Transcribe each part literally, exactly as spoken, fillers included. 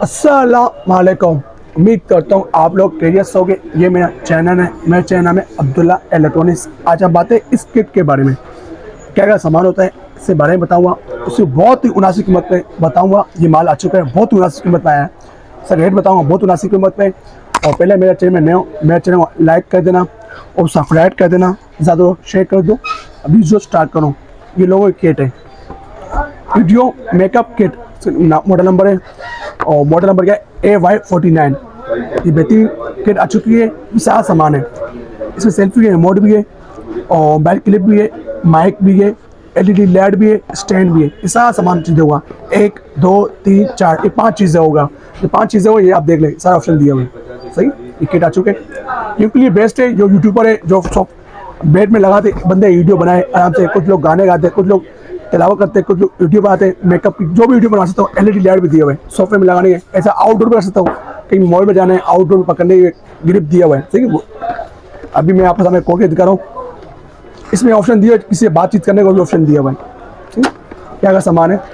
अस्सलाम वालेकुम। उम्मीद करता हूँ आप लोग खैरियत से होंगे। ये मेरा चैनल है, मेरे चैनल नाम है अब्दुल्ला इलेक्ट्रॉनिक्स। आज हम बातें इस किट के बारे में, क्या क्या सामान होता है इसके बारे में बताऊँगा। उससे बहुत ही मुनासिब कीमत पे बताऊँगा। ये माल आ चुका है, बहुत ही मुनासिब कीमत पे आया है। सर रेट बताऊँगा बहुत मुनासिब कीमत पे। और पहले मेरे चैनल में नए हो, मेरे चैनल को लाइक कर देना और सब्सक्राइब कर देना, ज़्यादा शेयर कर दो। अभी जो स्टार्ट करो, ये लोगों की किट है, video makeup kit, model number है और मॉडल नंबर क्या है ए वाई फोर्टी नाइन। ये बेहतरीन किट आ चुकी है, सारा सामान है। इसमें सेल्फी है, रिमोट भी है और बैक क्लिप भी है, माइक भी है, एलईडी लाइट भी है, स्टैंड भी है। ये सारा सामान चीज़ें होगा, एक दो तीन चार, ये पांच चीज़ें होगा। ये पांच चीज़ें हो, ये आप देख लें, सारा ऑप्शन दिया हुआ है। सही, ये किट आ चुके हैं। क्योंकि ये बेस्ट है, जो यूट्यूबर है, जो सब बेड में लगाते बंदे वीडियो बनाए आराम से। कुछ लोग गाने गाते, कुछ लोग तिलावत करते, कुछ लोग वीडियो बनाते, मेकअप की जो भी वीडियो बना सकता हूँ। एलईडी लाइट भी दिया हुआ है, सोफे में लगाने है, ऐसा आउटडोर भी कर सकता हूँ। कहीं मॉल में जाना है, आउटडोर में पकड़ने के ग्रिप दिया हुआ है। ठीक है, अभी मैं आपके सामने खोल के दिखा रहा हूँ। इसमें ऑप्शन दिया, किसी से बातचीत करने का भी ऑप्शन दिया हुआ है। ठीक, क्या क्या सामान है,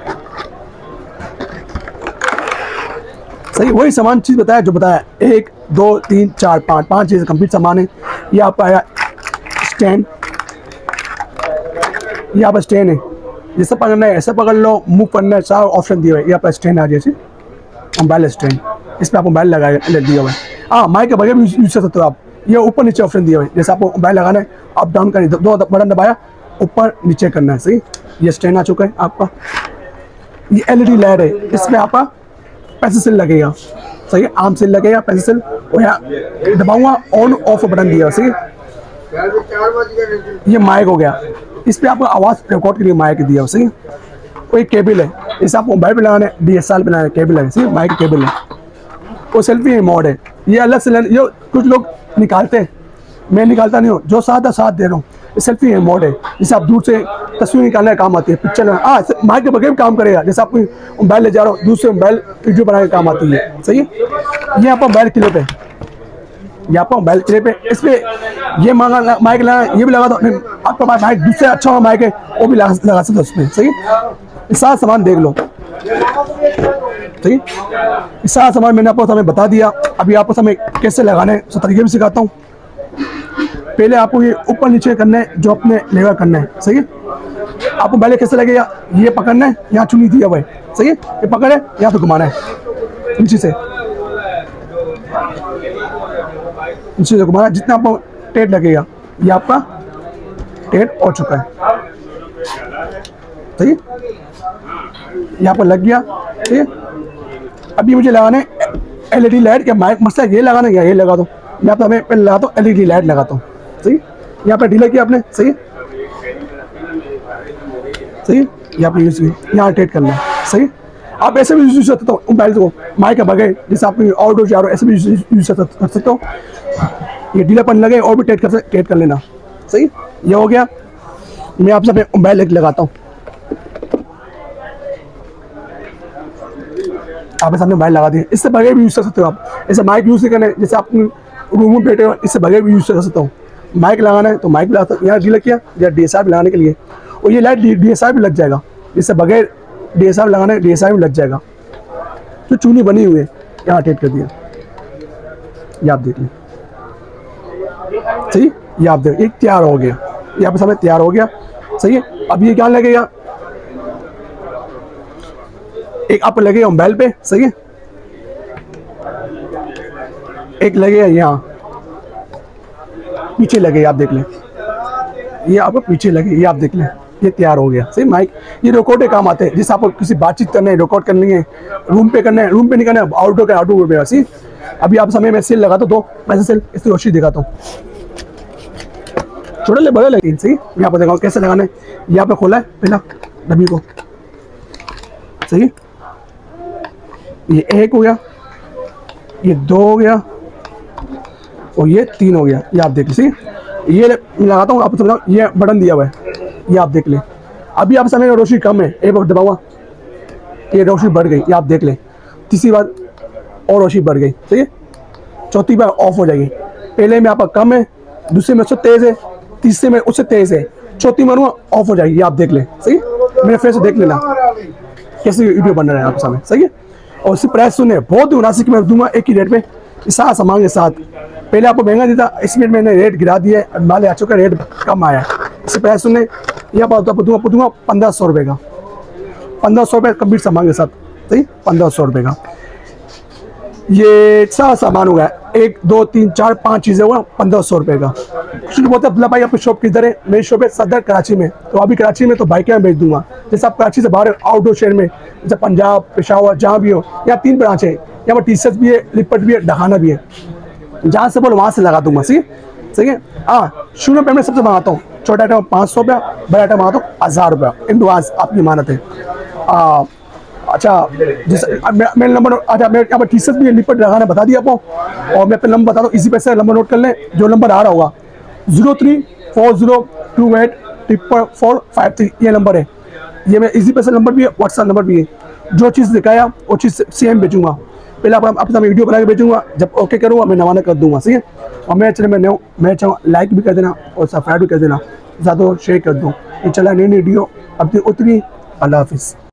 सही वही सामान चीज़ बताया जो बताया। एक दो तीन चार पाँच पाँच चीज़ें कंप्लीट सामान है। ये आपका आया स्टैंड, ये आपका स्टैंड है, जैसे पकड़ना है ऐसे पकड़ लो, मुंह करना है, सारा ऑप्शन दिया हुआ है। ये आपका स्टैंड आ जैसे मोबाइल स्टैंड, इस पर आप मोबाइल लगाए दिया हुआ है। हाँ, माइक के बगैर भी यूज कर सकते हो आप। ये ऊपर नीचे ऑप्शन दिया हुआ है, जैसे आपको मोबाइल लगाना है, अप डाउन करना है, दो बटन दबाया, ऊपर नीचे करना है। सही, ये स्टैंड आ चुका है आपका। ये एलईडी लाइट है, इसमें आपका पैसे सेल लगेगा। सही, आर्म सेल लगेगा, पैसे सेल, और यहाँ दबाऊंगा ऑन ऑफ बटन दिया। सही, ये माइक हो गया, इस पर आपको आवाज़ रिकॉर्ड के लिए माइक दिया। सही, कोई केबल है, इसे आपको मोबाइल पे लगाना है, डी एस एल आर बनाना है, केबल है। सही, माइक केबल है। वो सेल्फी मोड है, ये अलग से ये कुछ लोग निकालते हैं, मैं निकालता नहीं हूँ, जो साथ है साथ दे रहा हूँ। ये सेल्फी मोड है, जिसे आप दूर से तस्वीर निकालने का काम आती है, पिक्चर में। हाँ, माइक के बगैर भी काम करेगा, जैसे आप मोबाइल ले जा रहा हो, दूर से मोबाइल वीडियो बनाने का काम आती है। सही है, ये आपका मोबाइल क्लिप है, ये आपका मोबाइल क्लिप है। इस पर ये मांगा माइक लगा, ये भी लगा दो। आपका पास माइक दूसरे अच्छा माइक है, वो भी लगा लगा सकते हो उसमें। सही, ये सारा सामान देख लो। ठीक है, सारा सामान मैंने आपको समय बता दिया। अभी आपको समय कैसे लगाने हैं सब तरीके भी सिखाता हूँ। पहले आपको ये ऊपर नीचे करना है, जो अपने लेवल करना है। सही है, आपको पहले कैसे लगेगा, ये पकड़ना है, यहाँ चुनी दिया हुआ है। सही है, ये पकड़े, यहाँ तो घुमाना है, नीचे से नीचे से घुमाना, जितना आपको टेट लगेगा। ये आपका टेट हो चुका है। सही है, यहाँ पर लग गया। ठीक है, अभी मुझे लगाना है एलईडी लाइट। क्या माइक मसला ये लगाना है, ये लगा दो। मैं आपको हमें पहले लगाता हूँ, एलईडी लाइट लगाता हूँ। सही, यहाँ पर डीलर किया आपने। सही सही, यहाँ पर यूज किया, यहाँ टेट करना है। सही, आप ऐसे भी यूज कर सकते हो मोबाइल को, माइक के बगैर, जैसे आप आउटडोर जा रहे हो, ऐसे भी यूज कर सकते हो। ये डीलापन लगे और भी टेट कर टेट कर लेना। सही, ये हो गया। मैं आपसे अपने मोबाइल एक लगाता हूँ, आप सामने मोबाइल लगा दिए। इससे बगैर भी यूज कर सकते हो आप, ऐसे माइक यूज नहीं करना है, जैसे आप रूम में बैठे हो, इससे बगैर भी यूज कर सकते हो। माइक लगाना है तो माइक भी लगा सकते हो, यहाँ डीलर किया या डी एस आर लगाने के लिए, और ये लाइट डी एस आर भी लग जाएगा। इससे बगैर डी एस आर लगाना है, डी एस आर भी लग जाएगा। जो चूनी बनी हुई है, यहाँ टेट कर दिया, ये आप देख लें। सही, ये आप देख, एक तैयार हो गया, यहाँ पे समय तैयार हो गया। सही है, अब ये क्या लगेगा, एक आप लगेगा मोबाइल पे। सही है, एक लगेगा यहाँ पीछे लगेगा, आप देख लें, ये आपको पीछे लगे, ये आप देख लें, ये तैयार हो गया। सही, माइक ये रिकॉर्ड के काम आते हैं, जिससे आपको किसी बातचीत करना है, रिकॉर्ड करनी है, रूम पे करना है, रूम पे नहीं करना है, आउटडोर का आउटडोर पे। सी, अभी आप समय में सेल लगाता दो पैसे सेल, इसकी रोशनी दिखाता हूँ, छोटे ले बड़े लगे। सही, यहाँ पर दिखाऊँ कैसे लगाना है। यहाँ पे खोला है पहला डब्बी को। सही, ये एक हो गया, ये दो हो गया और ये तीन हो गया, ये आप देख लीजिए। ये लगाता हूँ, आपको समझाऊँ, ये बटन दिया हुआ है, ये आप देख लें। अभी आप समय रोशनी कम है, एक बार दबाऊंगा, ये रोशनी बढ़ गई, ये आप देख लें। तीसरी बार और रोशनी बढ़ गई। ठीक है, चौथी बार ऑफ हो जाएगी। पहले में आपका कम है, दूसरे में उससे तेज़ है, तीसरे में उससे तेज़ है, चौथी मारूंगा ऑफ हो जाएगी, ये आप देख लें। सही, मेरे फेस से देख लेना कैसे वीडियो बन रहा है आपके सामने। सही है, और उसकी प्राइस सुने बहुत मुनासिब मैं दूंगा एक ही रेट में सारा सामान के साथ। पहले आपको महंगा देता, इस मिनट मैंने रेट गिरा दिया है, माल आ चुका रेट कम आया है। इससे प्राइस सुने यह बात आपको दूंगा दूंगा पंद्रह सौ रुपये का, पंद्रह सौ रुपये कंप्लीट सामान के साथ, सही पंद्रह सौ रुपये का। ये सारा सामान होगा, एक दो तीन चार पांच चीज़ें हुआ पंद्रह सौ रुपये का। कुछ लोग बोलते हैं अब्दुल्ला भाई आपकी शॉप किधर है? मेरी शॉप है सदर कराची में। तो अभी कराची में तो बाइक में भेज दूंगा। जैसे आप कराची से बाहर आउटडोर शहर में जैसे पंजाब पेशावर जहाँ भी हो, यहाँ तीन ब्रांच है, यहाँ पर टी शर्ट भी है, लिपट भी है, ढकाना भी है, जहाँ से बोलो वहाँ से लगा दूंगा। सही है, सही है। हाँ शुरू में मैं सबसे मंगाता हूँ, छोटा आइटम पाँच सौ रुपया, बड़ा आइटम मंगाता हूँ हज़ार रुपया। इंडवाज आपकी मानत है। आ, अच्छा जिस मेरा नंबर, अच्छा मेरे यहाँ पर टी शर्ट भी है, लिपट लगाना बता दिया आपको। और मैं अपना नंबर बता दूँ, इसी पैसे नंबर नोट कर लें, जो नंबर आ रहा होगा zero three four zero two eight triple four five three ये नंबर है। ये मैं इसी पैसे नंबर भी है, व्हाट्सएप नंबर भी है। जो चीज़ दिखाया वो चीज़ सेम भेजूंगा। पहले आप अपना वीडियो बना के भेजूंगा, जब ओके करूँगा मैं नवाना कर दूंगा। ठीक है। और मेरे चैनल में नए मैं चाहूँ लाइक भी कर देना और सब्सक्राइब भी कर देना, ज़्यादा शेयर कर दूँ। ये चला नई वीडियो अपनी उतनी। अल्लाह हाफिज़।